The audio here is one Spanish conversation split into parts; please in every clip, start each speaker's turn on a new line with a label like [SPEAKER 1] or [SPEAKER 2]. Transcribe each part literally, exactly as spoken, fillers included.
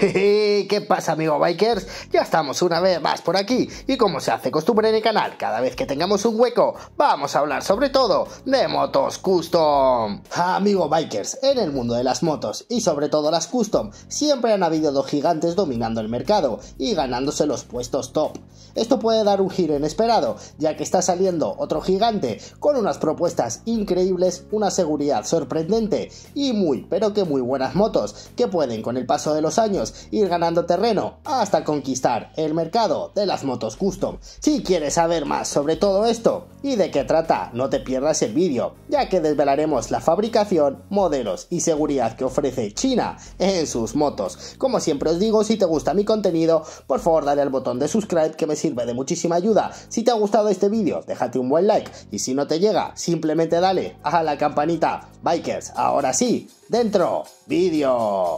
[SPEAKER 1] ¿Qué pasa, amigo bikers? Ya estamos una vez más por aquí y como se hace costumbre en el canal, cada vez que tengamos un hueco vamos a hablar sobre todo de motos custom. Amigo bikers, en el mundo de las motos y sobre todo las custom siempre han habido dos gigantes dominando el mercado y ganándose los puestos top. Esto puede dar un giro inesperado, ya que está saliendo otro gigante con unas propuestas increíbles, una seguridad sorprendente y muy, pero que muy buenas motos que pueden con el paso de los años ir ganando terreno hasta conquistar el mercado de las motos custom. Si quieres saber más sobre todo esto y de qué trata, no te pierdas el vídeo, ya que desvelaremos la fabricación, modelos y seguridad que ofrece China en sus motos. Como siempre os digo, si te gusta mi contenido, por favor dale al botón de subscribe que me sirve de muchísima ayuda. Si te ha gustado este vídeo, déjate un buen like y si no te llega, simplemente dale a la campanita. Bikers, ahora sí, dentro vídeo.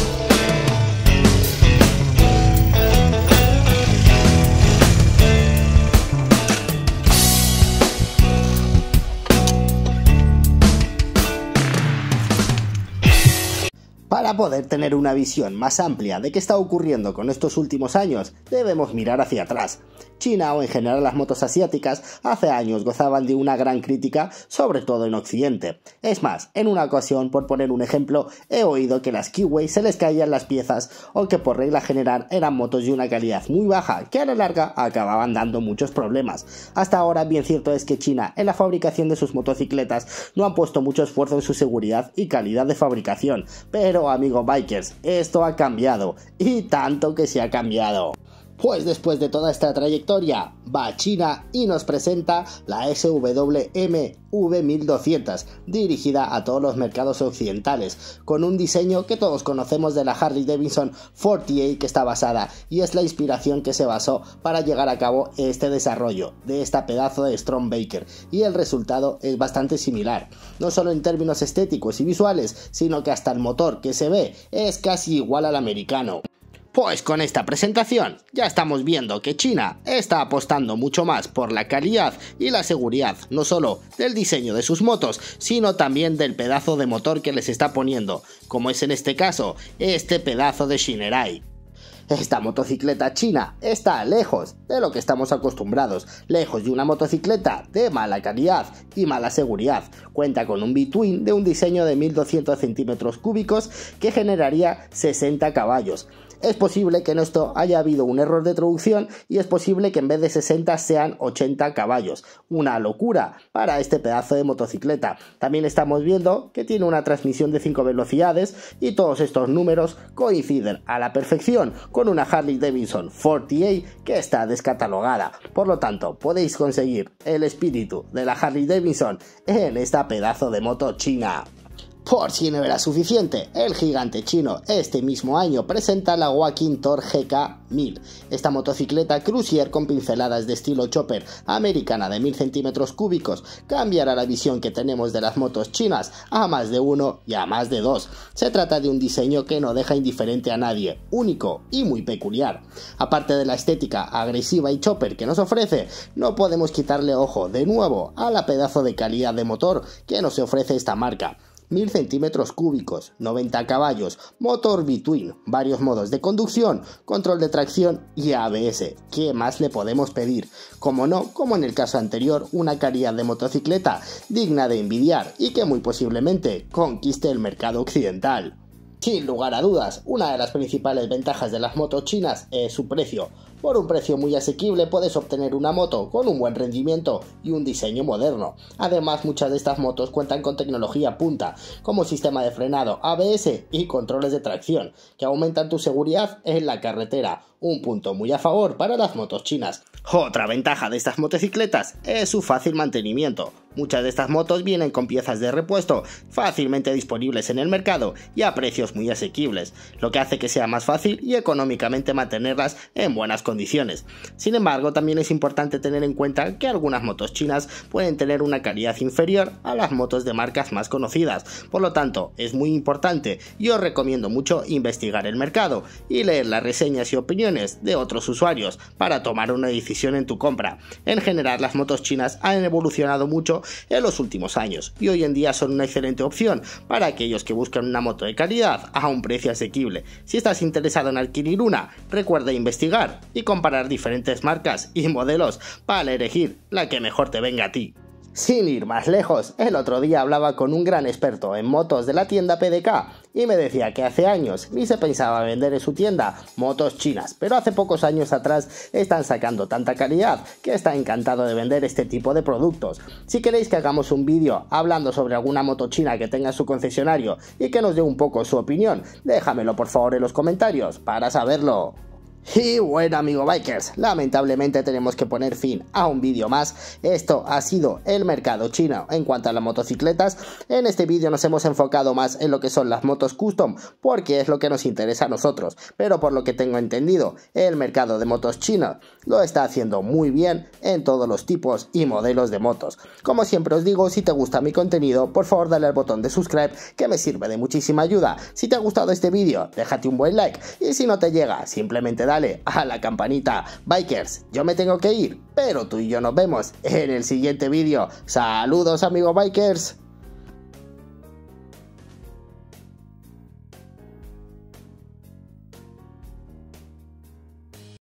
[SPEAKER 1] Para poder tener una visión más amplia de qué está ocurriendo con estos últimos años, debemos mirar hacia atrás. China o en general las motos asiáticas hace años gozaban de una gran crítica, sobre todo en Occidente. Es más, en una ocasión, por poner un ejemplo, he oído que las Kiwi se les caían las piezas o que por regla general eran motos de una calidad muy baja que a la larga acababan dando muchos problemas. Hasta ahora bien cierto es que China en la fabricación de sus motocicletas no han puesto mucho esfuerzo en su seguridad y calidad de fabricación, pero amigo bikers, esto ha cambiado y tanto que se ha cambiado. Pues después de toda esta trayectoria, va China y nos presenta la S W M V mil doscientos, dirigida a todos los mercados occidentales, con un diseño que todos conocemos de la Harley Davidson cuarenta y ocho que está basada, y es la inspiración que se basó para llegar a cabo este desarrollo de esta pedazo de Stormbaker, y el resultado es bastante similar, no solo en términos estéticos y visuales, sino que hasta el motor que se ve es casi igual al americano. Pues con esta presentación ya estamos viendo que China está apostando mucho más por la calidad y la seguridad, no solo del diseño de sus motos, sino también del pedazo de motor que les está poniendo, como es en este caso, este pedazo de Shinerai. Esta motocicleta china está lejos de lo que estamos acostumbrados, lejos de una motocicleta de mala calidad y mala seguridad. Cuenta con un B-Twin de un diseño de mil doscientos centímetros cúbicos que generaría sesenta caballos. Es posible que en esto haya habido un error de traducción y es posible que en vez de sesenta sean ochenta caballos. Una locura para este pedazo de motocicleta. También estamos viendo que tiene una transmisión de cinco velocidades y todos estos números coinciden a la perfección con una Harley Davidson cuarenta y ocho que está descatalogada. Por lo tanto, podéis conseguir el espíritu de la Harley Davidson en esta pedazo de moto china. Por si no era suficiente, el gigante chino este mismo año presenta la Walking Tour G K mil, esta motocicleta cruiser con pinceladas de estilo chopper americana de mil centímetros cúbicos, cambiará la visión que tenemos de las motos chinas a más de uno y a más de dos. Se trata de un diseño que no deja indiferente a nadie, único y muy peculiar. Aparte de la estética agresiva y chopper que nos ofrece, no podemos quitarle ojo de nuevo a la pedazo de calidad de motor que nos ofrece esta marca. mil centímetros cúbicos, noventa caballos, motor B-Twin, varios modos de conducción, control de tracción y A B S. ¿Qué más le podemos pedir? Como no, como en el caso anterior, una calidad de motocicleta digna de envidiar y que muy posiblemente conquiste el mercado occidental. Sin lugar a dudas, una de las principales ventajas de las motos chinas es su precio. Por un precio muy asequible puedes obtener una moto con un buen rendimiento y un diseño moderno. Además, muchas de estas motos cuentan con tecnología punta, como sistema de frenado A B S y controles de tracción, que aumentan tu seguridad en la carretera, un punto muy a favor para las motos chinas. Otra ventaja de estas motocicletas es su fácil mantenimiento. Muchas de estas motos vienen con piezas de repuesto fácilmente disponibles en el mercado y a precios muy asequibles, lo que hace que sea más fácil y económicamente mantenerlas en buenas condiciones. Sin embargo, también es importante tener en cuenta que algunas motos chinas pueden tener una calidad inferior a las motos de marcas más conocidas. Por lo tanto, es muy importante y os recomiendo mucho investigar el mercado y leer las reseñas y opiniones de otros usuarios para tomar una decisión en tu compra. En general, las motos chinas han evolucionado mucho en los últimos años y hoy en día son una excelente opción para aquellos que buscan una moto de calidad a un precio asequible. Si estás interesado en adquirir una, recuerda investigar y comparar diferentes marcas y modelos para elegir la que mejor te venga a ti. Sin ir más lejos, el otro día hablaba con un gran experto en motos de la tienda P D K y me decía que hace años ni se pensaba vender en su tienda motos chinas, pero hace pocos años atrás están sacando tanta calidad que está encantado de vender este tipo de productos. Si queréis que hagamos un vídeo hablando sobre alguna moto china que tenga su concesionario y que nos dé un poco su opinión, déjamelo por favor en los comentarios para saberlo. Y bueno, amigo bikers, lamentablemente tenemos que poner fin a un vídeo más. Esto ha sido el mercado chino en cuanto a las motocicletas. En este vídeo nos hemos enfocado más en lo que son las motos custom porque es lo que nos interesa a nosotros, pero por lo que tengo entendido el mercado de motos chino lo está haciendo muy bien en todos los tipos y modelos de motos. Como siempre os digo, si te gusta mi contenido, por favor dale al botón de subscribe que me sirve de muchísima ayuda. Si te ha gustado este vídeo, déjate un buen like y si no te llega, simplemente dale a la campanita. Bikers, yo me tengo que ir, pero tú y yo nos vemos en el siguiente vídeo. Saludos, amigos bikers.